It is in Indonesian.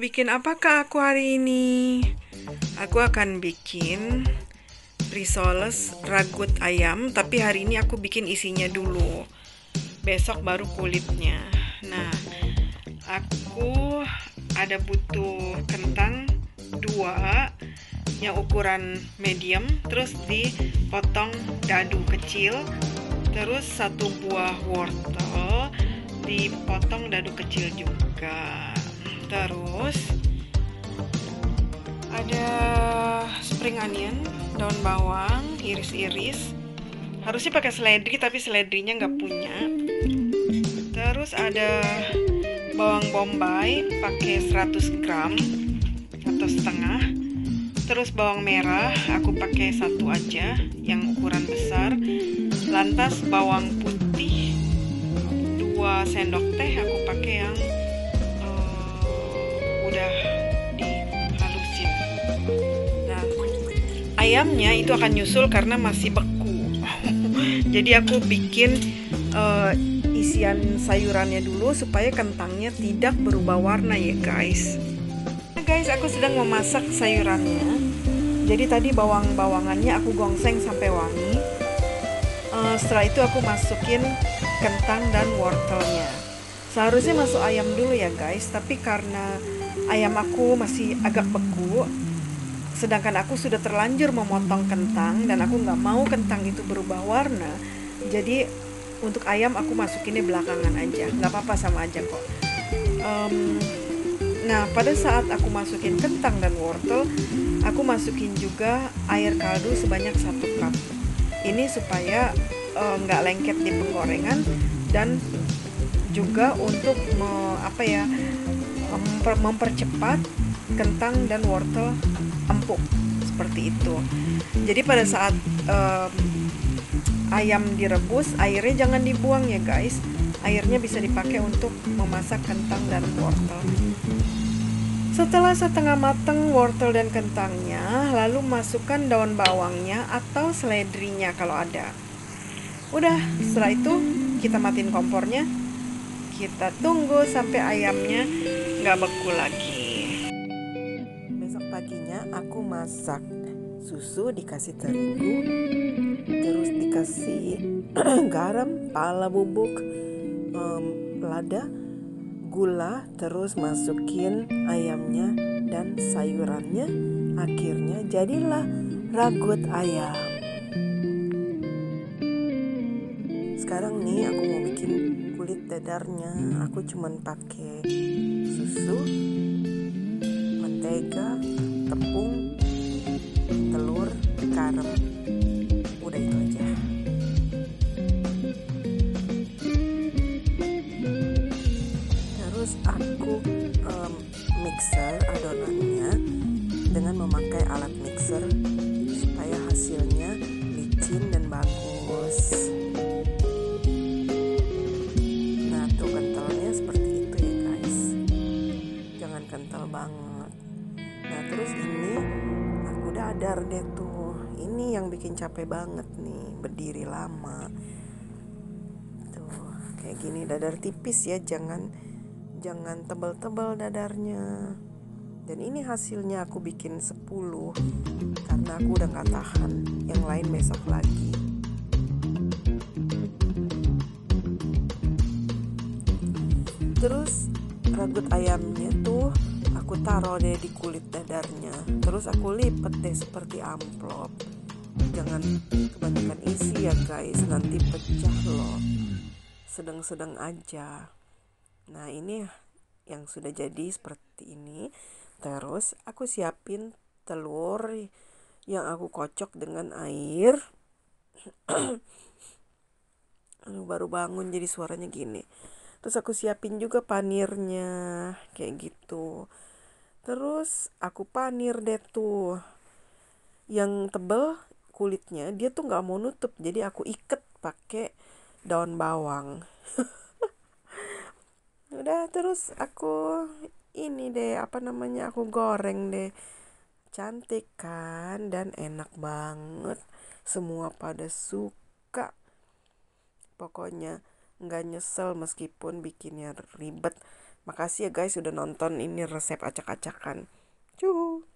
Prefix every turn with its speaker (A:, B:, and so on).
A: Bikin apakah aku hari ini? Aku akan bikin risoles ragut ayam, tapi hari ini aku bikin isinya dulu. Besok baru kulitnya. Nah, aku ada butuh kentang dua yang ukuran medium, terus dipotong dadu kecil, terus satu buah wortel dipotong dadu kecil juga. Terus ada spring onion, daun bawang, iris-iris. Harusnya pakai seledri tapi seledrinya nggak punya. Terus ada bawang bombay pakai 100 gram atau setengah. Terus bawang merah aku pakai satu aja yang ukuran besar. Lantas bawang putih 2 sendok teh aku pakai yang udah dihalusin. Nah, ayamnya itu akan nyusul karena masih beku. Jadi aku bikin isian sayurannya dulu supaya kentangnya tidak berubah warna ya guys. Nah guys, aku sedang memasak sayurannya. Jadi tadi bawang-bawangannya aku gongseng sampai wangi. Setelah itu aku masukin kentang dan wortelnya. Seharusnya masuk ayam dulu ya guys, tapi karena ayam aku masih agak beku, sedangkan aku sudah terlanjur memotong kentang dan aku nggak mau kentang itu berubah warna, jadi untuk ayam aku masukinnya belakangan aja, nggak apa-apa, sama aja kok. Nah, pada saat aku masukin kentang dan wortel, aku masukin juga air kaldu sebanyak 1 cup. Ini supaya nggak lengket di penggorengan dan juga untuk mempercepat kentang dan wortel empuk seperti itu. Jadi pada saat ayam direbus, airnya jangan dibuang ya guys. Airnya bisa dipakai untuk memasak kentang dan wortel. Setelah setengah matang wortel dan kentangnya, lalu masukkan daun bawangnya atau seledrinya kalau ada. Udah, setelah itu kita matiin kompornya. Kita tunggu sampai ayamnya nggak beku lagi. Besok paginya aku masak susu, dikasih terigu, terus dikasih garam, pala bubuk, lada, gula, terus masukin ayamnya dan sayurannya. Akhirnya jadilah ragut ayam. Sekarang nih aku mau bikin kulit dadarnya. Aku cuman pakai susu, mentega, tepung, telur, garam. Udah itu aja. Terus aku mixer adonannya dengan memakai alat mixer supaya hasilnya licin dan bagus. Nah tuh kentalnya seperti itu ya guys, jangan kental banget. Nah terus ini aku dadar deh tuh. Ini yang bikin capek banget nih, berdiri lama. Tuh kayak gini, dadar tipis ya, jangan tebal-tebal dadarnya. Dan ini hasilnya aku bikin 10 karena aku udah gak tahan, yang lain besok lagi. Terus ragut ayamnya tuh aku taruh deh di kulit dadarnya. Terus aku lipet deh seperti amplop. Jangan kebanyakan isi ya guys, nanti pecah loh. Sedang-sedang aja. Nah ini yang sudah jadi seperti ini. Terus aku siapin telur yang aku kocok dengan air. Baru bangun jadi suaranya gini. Terus aku siapin juga panirnya kayak gitu. Terus aku panir deh tuh. Yang tebel kulitnya dia tuh nggak mau nutup, jadi aku iket pakai daun bawang. Udah, terus aku ini deh, aku goreng deh. Cantik kan dan enak banget. Semua pada suka. Pokoknya nggak nyesel meskipun bikinnya ribet. Makasih ya guys sudah nonton ini resep acak-acakan. Cuh.